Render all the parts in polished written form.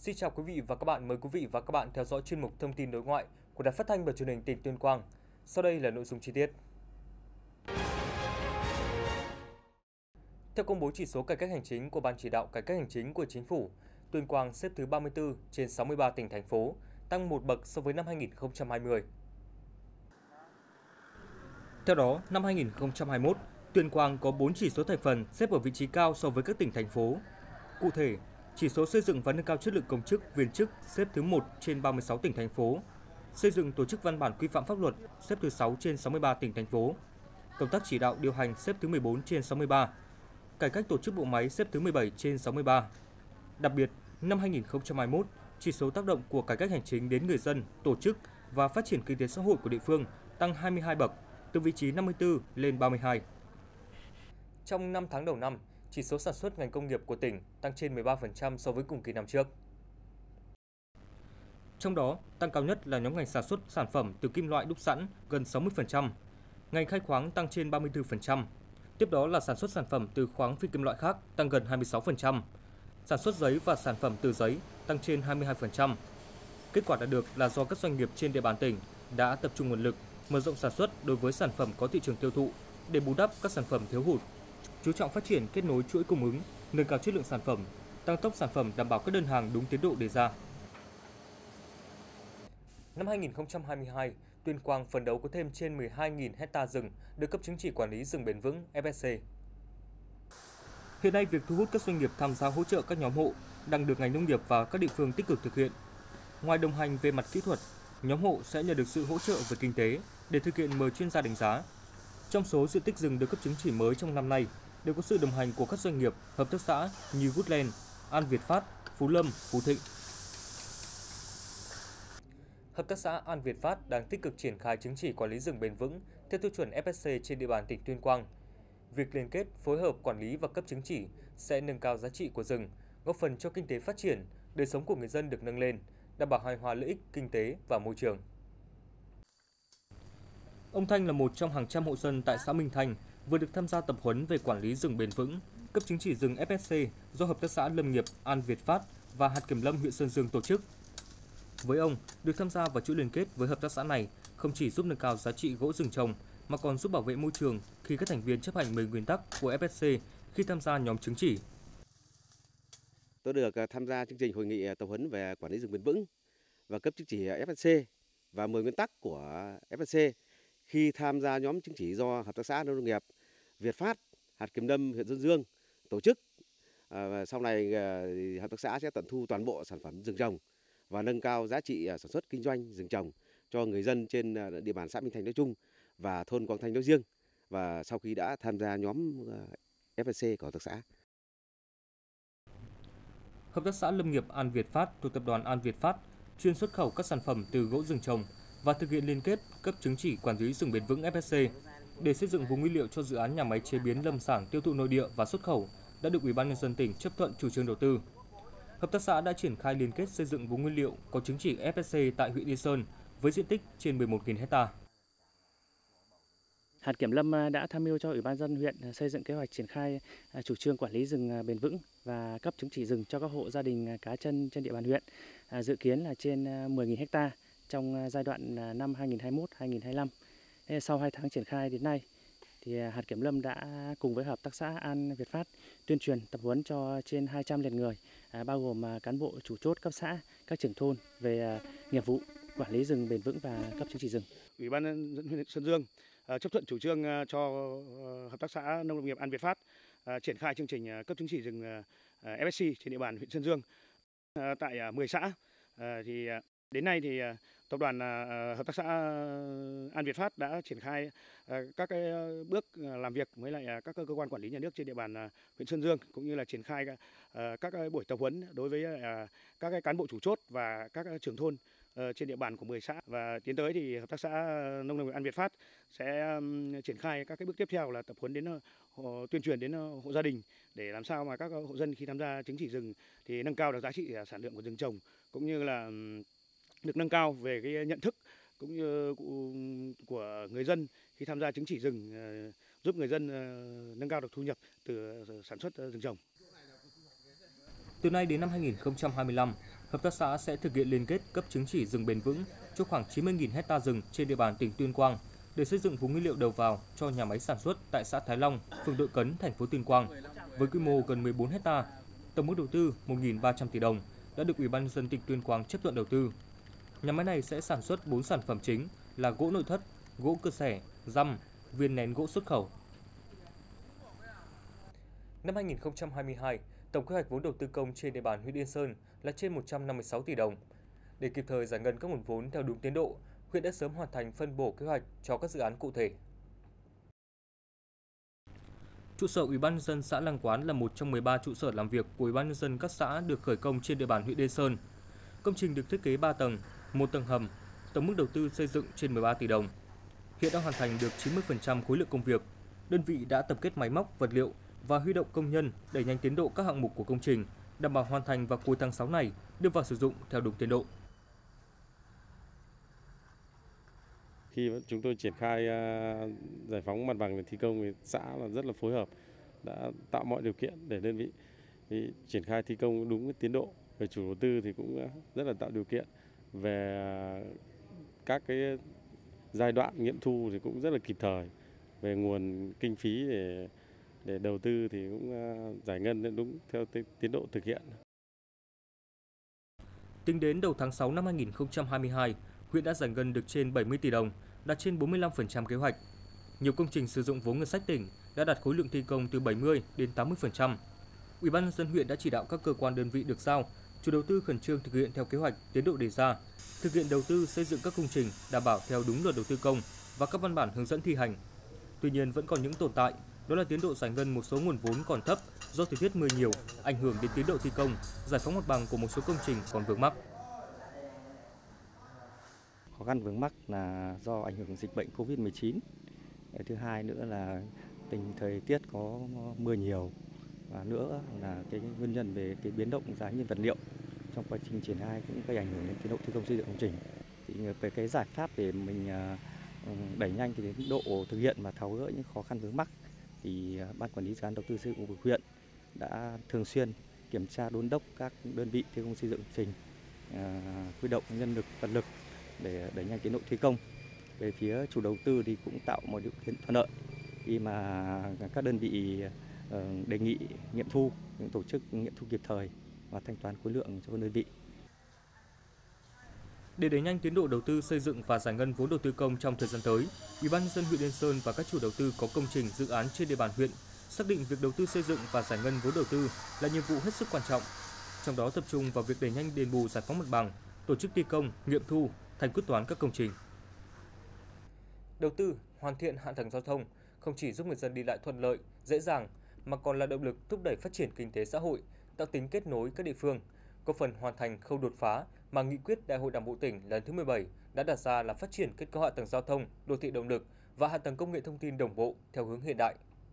Xin chào quý vị và các bạn, mời quý vị và các bạn theo dõi chuyên mục Thông tin đối ngoại của Đài Phát thanh và Truyền hình tỉnh Tuyên Quang. Sau đây là nội dung chi tiết. Theo công bố chỉ số cải cách hành chính của Ban chỉ đạo cải cách hành chính của Chính phủ, Tuyên Quang xếp thứ 34 trên 63 tỉnh thành phố, tăng một bậc so với năm 2020. Theo đó, năm 2021, Tuyên Quang có 4 chỉ số thành phần xếp ở vị trí cao so với các tỉnh thành phố. Cụ thể, chỉ số xây dựng và nâng cao chất lượng công chức, viên chức xếp thứ 1 trên 36 tỉnh thành phố, xây dựng tổ chức văn bản quy phạm pháp luật xếp thứ 6 trên 63 tỉnh thành phố, công tác chỉ đạo điều hành xếp thứ 14 trên 63, cải cách tổ chức bộ máy xếp thứ 17 trên 63. Đặc biệt, năm 2021, chỉ số tác động của cải cách hành chính đến người dân, tổ chức và phát triển kinh tế xã hội của địa phương tăng 22 bậc, từ vị trí 54 lên 32. Trong 5 tháng đầu năm, chỉ số sản xuất ngành công nghiệp của tỉnh tăng trên 13% so với cùng kỳ năm trước. Trong đó, tăng cao nhất là nhóm ngành sản xuất sản phẩm từ kim loại đúc sẵn gần 60%, ngành khai khoáng tăng trên 34%. Tiếp đó là sản xuất sản phẩm từ khoáng phi kim loại khác tăng gần 26%, sản xuất giấy và sản phẩm từ giấy tăng trên 22%. Kết quả đạt được là do các doanh nghiệp trên địa bàn tỉnh đã tập trung nguồn lực, mở rộng sản xuất đối với sản phẩm có thị trường tiêu thụ để bù đắp các sản phẩm thiếu hụt, chú trọng phát triển kết nối chuỗi cung ứng, nâng cao chất lượng sản phẩm, tăng tốc sản phẩm đảm bảo các đơn hàng đúng tiến độ đề ra. Năm 2022, Tuyên Quang phấn đấu có thêm trên 12.000 hecta rừng được cấp chứng chỉ quản lý rừng bền vững FSC. Hiện nay, việc thu hút các doanh nghiệp tham gia hỗ trợ các nhóm hộ đang được ngành nông nghiệp và các địa phương tích cực thực hiện. Ngoài đồng hành về mặt kỹ thuật, nhóm hộ sẽ nhận được sự hỗ trợ về kinh tế để thực hiện mời chuyên gia đánh giá. Trong số diện tích rừng được cấp chứng chỉ mới trong năm nay, đều có sự đồng hành của các doanh nghiệp, hợp tác xã như Woodland, An Việt Phát, Phú Lâm, Phú Thịnh. Hợp tác xã An Việt Phát đang tích cực triển khai chứng chỉ quản lý rừng bền vững theo tiêu chuẩn FSC trên địa bàn tỉnh Tuyên Quang. Việc liên kết, phối hợp quản lý và cấp chứng chỉ sẽ nâng cao giá trị của rừng, góp phần cho kinh tế phát triển, đời sống của người dân được nâng lên, đảm bảo hài hòa lợi ích kinh tế và môi trường. Ông Thanh là một trong hàng trăm hộ dân tại xã Minh Thanh vừa được tham gia tập huấn về quản lý rừng bền vững, cấp chứng chỉ rừng FSC do Hợp tác xã Lâm nghiệp An Việt Phát và Hạt Kiểm lâm huyện Sơn Dương tổ chức. Với ông, được tham gia vào chuỗi liên kết với hợp tác xã này không chỉ giúp nâng cao giá trị gỗ rừng trồng mà còn giúp bảo vệ môi trường khi các thành viên chấp hành 10 nguyên tắc của FSC khi tham gia nhóm chứng chỉ. Tôi được tham gia chương trình hội nghị tập huấn về quản lý rừng bền vững và cấp chứng chỉ FSC và 10 nguyên tắc của FSC khi tham gia nhóm chứng chỉ do Hợp tác xã Nông nghiệp Việt Phát, Hạt Kiểm lâm huyện Sơn Dương tổ chức. Sau này hợp tác xã sẽ tận thu toàn bộ sản phẩm rừng trồng và nâng cao giá trị sản xuất kinh doanh rừng trồng cho người dân trên địa bàn xã Minh Thành nói chung và thôn Quang Thanh nói riêng, và sau khi đã tham gia nhóm FSC của hợp tác xã. Hợp tác xã Lâm nghiệp An Việt Phát thuộc tập đoàn An Việt Phát chuyên xuất khẩu các sản phẩm từ gỗ rừng trồng và thực hiện liên kết cấp chứng chỉ quản lý rừng bền vững FSC để xây dựng vùng nguyên liệu cho dự án nhà máy chế biến lâm sản tiêu thụ nội địa và xuất khẩu đã được Ủy ban nhân dân tỉnh chấp thuận chủ trương đầu tư. Hợp tác xã đã triển khai liên kết xây dựng vùng nguyên liệu có chứng chỉ FSC tại huyện Yên Sơn với diện tích trên 11.000 ha. Hạt Kiểm lâm đã tham mưu cho Ủy ban nhân dân huyện xây dựng kế hoạch triển khai chủ trương quản lý rừng bền vững và cấp chứng chỉ rừng cho các hộ gia đình cá chân trên địa bàn huyện, dự kiến là trên 10.000 ha trong giai đoạn năm 2021-2025. Sau 2 tháng triển khai đến nay, thì Hạt Kiểm lâm đã cùng với Hợp tác xã An Việt Phát tuyên truyền tập huấn cho trên 200 lượt người, bao gồm cán bộ chủ chốt cấp xã, các trưởng thôn về nghiệp vụ quản lý rừng bền vững và cấp chứng chỉ rừng. Ủy ban nhân dân huyện Sơn Dương chấp thuận chủ trương cho Hợp tác xã Nông nghiệp An Việt Phát triển khai chương trình cấp chứng chỉ rừng FSC trên địa bàn huyện Sơn Dương tại 10 xã. Thì đến nay thì tập đoàn Hợp tác xã An Việt Phát đã triển khai các cái bước làm việc với lại các cơ quan quản lý nhà nước trên địa bàn huyện Sơn Dương, cũng như là triển khai các buổi tập huấn đối với các cái cán bộ chủ chốt và các trưởng thôn trên địa bàn của 10 xã. Và tiến tới thì Hợp tác xã Nông nghiệp An Việt Phát sẽ triển khai các cái bước tiếp theo là tập huấn đến tuyên truyền đến hộ gia đình để làm sao mà các hộ dân khi tham gia chứng chỉ rừng thì nâng cao được giá trị sản lượng của rừng trồng, cũng như là được nâng cao về cái nhận thức cũng như của người dân khi tham gia chứng chỉ rừng, giúp người dân nâng cao được thu nhập từ sản xuất rừng trồng. Từ nay đến năm 2025, hợp tác xã sẽ thực hiện liên kết cấp chứng chỉ rừng bền vững cho khoảng 90.000 hecta rừng trên địa bàn tỉnh Tuyên Quang để xây dựng vùng nguyên liệu đầu vào cho nhà máy sản xuất tại xã Thái Long, phường Đội Cấn, thành phố Tuyên Quang với quy mô gần 14 hecta, tổng mức đầu tư 1.300 tỷ đồng đã được Ủy ban nhân dân tỉnh Tuyên Quang chấp thuận đầu tư. Nhà máy này sẽ sản xuất 4 sản phẩm chính là gỗ nội thất, gỗ cơ xẻ, răm, viên nén gỗ xuất khẩu. Năm 2022, tổng quy hoạch vốn đầu tư công trên địa bàn huyện Yên Sơn là trên 156 tỷ đồng. Để kịp thời giải ngân các nguồn vốn theo đúng tiến độ, huyện đã sớm hoàn thành phân bổ kế hoạch cho các dự án cụ thể. Trụ sở Ủy ban nhân dân xã Lăng Quán là một trong 13 trụ sở làm việc của Ủy ban nhân dân các xã được khởi công trên địa bàn huyện Yên Sơn. Công trình được thiết kế 3 tầng, 1 tầng hầm, tổng mức đầu tư xây dựng trên 13 tỷ đồng. Hiện đã hoàn thành được 90% khối lượng công việc. Đơn vị đã tập kết máy móc, vật liệu và huy động công nhân đẩy nhanh tiến độ các hạng mục của công trình, đảm bảo hoàn thành vào cuối tháng 6 này, đưa vào sử dụng theo đúng tiến độ. Khi chúng tôi triển khai giải phóng mặt bằng để thi công thì xã là rất là phối hợp, đã tạo mọi điều kiện để đơn vị triển khai thi công đúng tiến độ. Về chủ đầu tư thì cũng rất là tạo điều kiện về các cái giai đoạn nghiệm thu thì cũng rất là kịp thời. Về nguồn kinh phí để đầu tư thì cũng giải ngân đúng theo tiến độ thực hiện. Tính đến đầu tháng 6 năm 2022, huyện đã giải ngân được trên 70 tỷ đồng, đạt trên 45% kế hoạch. Nhiều công trình sử dụng vốn ngân sách tỉnh đã đạt khối lượng thi công từ 70 đến 80%. Ủy ban nhân dân huyện đã chỉ đạo các cơ quan đơn vị được giao, chủ đầu tư khẩn trương thực hiện theo kế hoạch, tiến độ đề ra, thực hiện đầu tư xây dựng các công trình đảm bảo theo đúng luật đầu tư công và các văn bản hướng dẫn thi hành. Tuy nhiên vẫn còn những tồn tại, đó là tiến độ giải ngân một số nguồn vốn còn thấp do thời tiết mưa nhiều, ảnh hưởng đến tiến độ thi công, giải phóng mặt bằng của một số công trình còn vướng mắc. Khó khăn vướng mắc là do ảnh hưởng dịch bệnh Covid-19. Thứ hai nữa là tình thời tiết có mưa nhiều, và nữa là cái nguyên nhân về cái biến động giá nhiên vật liệu trong quá trình triển khai cũng gây ảnh hưởng đến tiến độ thi công xây dựng công trình. Thì về cái giải pháp để mình đẩy nhanh cái tiến độ thực hiện và tháo gỡ những khó khăn vướng mắc thì Ban Quản lý Dự án Đầu tư xây dựng khu vực huyện đã thường xuyên kiểm tra đôn đốc các đơn vị thi công xây dựng công trình, huy động nhân lực, vật lực để đẩy nhanh tiến độ thi công. Về phía chủ đầu tư thì cũng tạo mọi điều kiện thuận lợi khi mà các đơn vị đề nghị nghiệm thu, những tổ chức nghiệm thu kịp thời và thanh toán khối lượng cho đơn vị. Để đẩy nhanh tiến độ đầu tư xây dựng và giải ngân vốn đầu tư công trong thời gian tới, Ủy ban nhân dân huyện Yên Sơn và các chủ đầu tư có công trình dự án trên địa bàn huyện xác định việc đầu tư xây dựng và giải ngân vốn đầu tư là nhiệm vụ hết sức quan trọng. Trong đó tập trung vào việc đẩy nhanh đền bù giải phóng mặt bằng, tổ chức thi công, nghiệm thu, thanh quyết toán các công trình. Đầu tư, hoàn thiện hạ tầng giao thông không chỉ giúp người dân đi lại thuận lợi, dễ dàng mà còn là động lực thúc đẩy phát triển kinh tế xã hội, tạo tính kết nối các địa phương, góp phần hoàn thành khâu đột phá mà nghị quyết Đại hội Đảng bộ tỉnh lần thứ 17 đã đặt ra là phát triển kết cấu hạ tầng giao thông, đô thị động lực và hạ tầng công nghệ thông tin đồng bộ theo hướng hiện đại.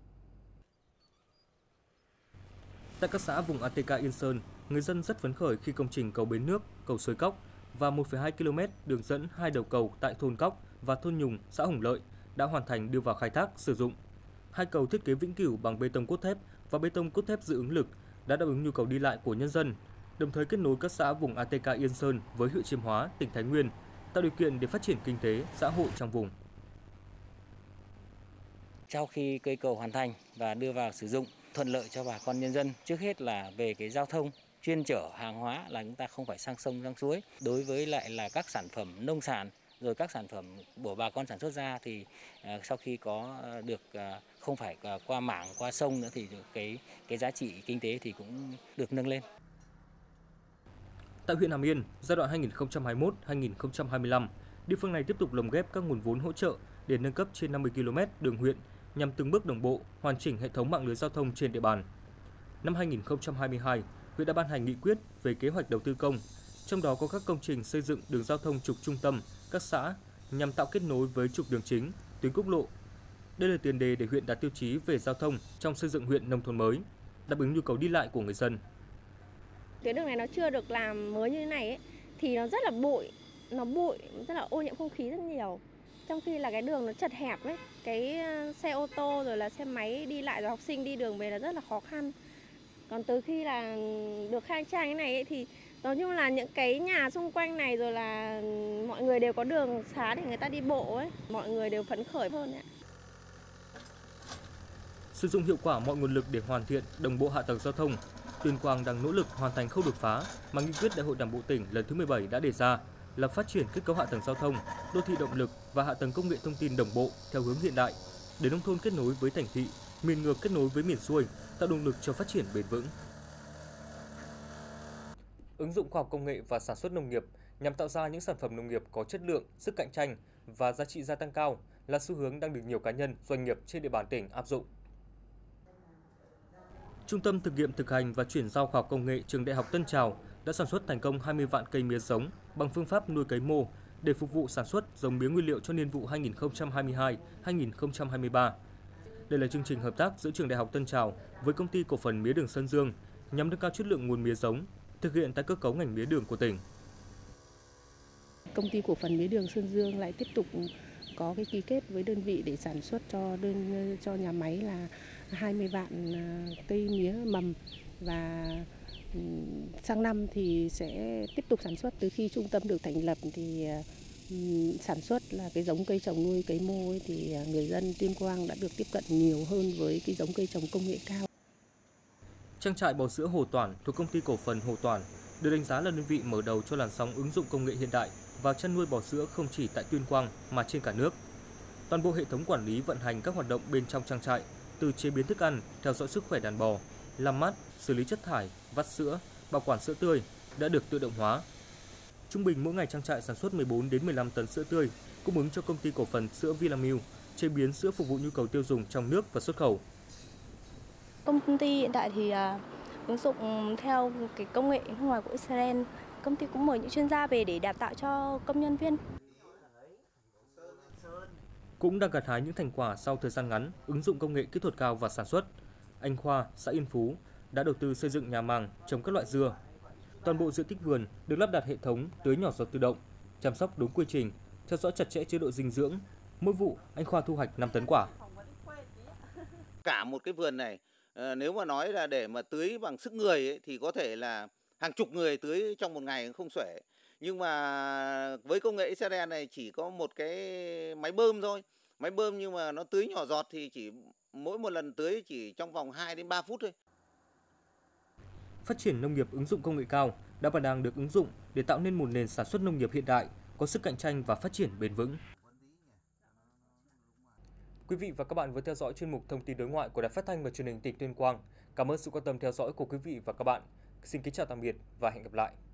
Tại các xã vùng ATK Yên Sơn, người dân rất phấn khởi khi công trình cầu bến nước, cầu Suối Cóc và 1,2 km đường dẫn 2 đầu cầu tại thôn Cóc và thôn Nhùng, xã Hồng Lợi đã hoàn thành đưa vào khai thác sử dụng. Hai cầu thiết kế vĩnh cửu bằng bê tông cốt thép và bê tông cốt thép dự ứng lực đã đáp ứng nhu cầu đi lại của nhân dân, đồng thời kết nối các xã vùng ATK Yên Sơn với huyện Chiêm Hóa, tỉnh Thái Nguyên, tạo điều kiện để phát triển kinh tế, xã hội trong vùng. Sau khi cây cầu hoàn thành và đưa vào sử dụng, thuận lợi cho bà con nhân dân, trước hết là về cái giao thông, chuyên chở hàng hóa là chúng ta không phải sang sông sang suối. Đối với lại là các sản phẩm nông sản, rồi các sản phẩm của bà con sản xuất ra thì sau khi có được không phải qua mảng, qua sông nữa thì cái giá trị kinh tế thì cũng được nâng lên. Tại huyện Hàm Yên, giai đoạn 2021-2025, địa phương này tiếp tục lồng ghép các nguồn vốn hỗ trợ để nâng cấp trên 50 km đường huyện nhằm từng bước đồng bộ, hoàn chỉnh hệ thống mạng lưới giao thông trên địa bàn. Năm 2022, huyện đã ban hành nghị quyết về kế hoạch đầu tư công, trong đó có các công trình xây dựng đường giao thông trục trung tâm, các xã nhằm tạo kết nối với trục đường chính, tuyến quốc lộ. Đây là tiền đề để huyện đạt tiêu chí về giao thông trong xây dựng huyện nông thôn mới, đáp ứng nhu cầu đi lại của người dân. Tuyến đường này nó chưa được làm mới như thế này ấy, thì nó rất là bụi, rất là ô nhiễm không khí rất nhiều. Trong khi là cái đường nó chật hẹp ấy, cái xe ô tô rồi là xe máy đi lại rồi học sinh đi đường về là rất là khó khăn. Còn từ khi là được khang trang cái này ấy, thì Nói chung là những cái nhà xung quanh này rồi là mọi người đều có đường xá để người ta đi bộ ấy, mọi người đều phấn khởi hơn ạ. Sử dụng hiệu quả mọi nguồn lực để hoàn thiện đồng bộ hạ tầng giao thông, Tuyên Quang đang nỗ lực hoàn thành khâu đột phá mà nghị quyết Đại hội Đảng bộ tỉnh lần thứ 17 đã đề ra là phát triển kết cấu hạ tầng giao thông, đô thị động lực và hạ tầng công nghệ thông tin đồng bộ theo hướng hiện đại, để nông thôn kết nối với thành thị, miền ngược kết nối với miền xuôi, tạo động lực cho phát triển bền vững. Ứng dụng khoa học công nghệ và sản xuất nông nghiệp nhằm tạo ra những sản phẩm nông nghiệp có chất lượng, sức cạnh tranh và giá trị gia tăng cao là xu hướng đang được nhiều cá nhân, doanh nghiệp trên địa bàn tỉnh áp dụng. Trung tâm thực nghiệm thực hành và chuyển giao khoa học công nghệ Trường Đại học Tân Trào đã sản xuất thành công 20 vạn cây mía giống bằng phương pháp nuôi cấy mô để phục vụ sản xuất giống mía nguyên liệu cho niên vụ 2022-2023. Đây là chương trình hợp tác giữa Trường Đại học Tân Trào với Công ty Cổ phần Mía đường Sơn Dương nhằm nâng cao chất lượng nguồn mía giống, thực hiện tái cơ cấu ngành mía đường của tỉnh. Công ty Cổ phần Mía đường Sơn Dương lại tiếp tục có cái ký kết với đơn vị để sản xuất cho nhà máy là 20 vạn cây mía mầm, và sang năm thì sẽ tiếp tục sản xuất. Từ khi trung tâm được thành lập thì sản xuất là cái giống cây trồng nuôi cấy mô ấy, thì người dân Tuyên Quang đã được tiếp cận nhiều hơn với cái giống cây trồng công nghệ cao. Trang trại bò sữa Hồ Toản thuộc Công ty Cổ phần Hồ Toản được đánh giá là đơn vị mở đầu cho làn sóng ứng dụng công nghệ hiện đại vào chăn nuôi bò sữa không chỉ tại Tuyên Quang mà trên cả nước. Toàn bộ hệ thống quản lý vận hành các hoạt động bên trong trang trại, từ chế biến thức ăn, theo dõi sức khỏe đàn bò, làm mát, xử lý chất thải, vắt sữa, bảo quản sữa tươi đã được tự động hóa. Trung bình mỗi ngày trang trại sản xuất 14 đến 15 tấn sữa tươi, cung ứng cho Công ty Cổ phần Sữa Vinamilk, chế biến sữa phục vụ nhu cầu tiêu dùng trong nước và xuất khẩu. Công ty hiện tại thì ứng dụng theo cái công nghệ nước ngoài của Israel. Công ty cũng mời những chuyên gia về để đào tạo cho công nhân viên. Cũng đang gặt hái những thành quả sau thời gian ngắn ứng dụng công nghệ kỹ thuật cao vào sản xuất. Anh Khoa, xã Yên Phú đã đầu tư xây dựng nhà màng trồng các loại dưa. Toàn bộ diện tích vườn được lắp đặt hệ thống tưới nhỏ giọt tự động, chăm sóc đúng quy trình, theo dõi chặt chẽ chế độ dinh dưỡng. Mỗi vụ anh Khoa thu hoạch 5 tấn quả. Cả một cái vườn này nếu mà nói là để mà tưới bằng sức người ấy, thì có thể là hàng chục người tưới trong một ngày không xuể. Nhưng mà với công nghệ Israel này chỉ có một cái máy bơm thôi. Máy bơm nhưng mà nó tưới nhỏ giọt thì chỉ mỗi một lần tưới chỉ trong vòng 2 đến 3 phút thôi. Phát triển nông nghiệp ứng dụng công nghệ cao đã và đang được ứng dụng để tạo nên một nền sản xuất nông nghiệp hiện đại, có sức cạnh tranh và phát triển bền vững. Quý vị và các bạn vừa theo dõi chuyên mục Thông tin đối ngoại của Đài Phát thanh và Truyền hình tỉnh Tuyên Quang. Cảm ơn sự quan tâm theo dõi của quý vị và các bạn. Xin kính chào tạm biệt và hẹn gặp lại.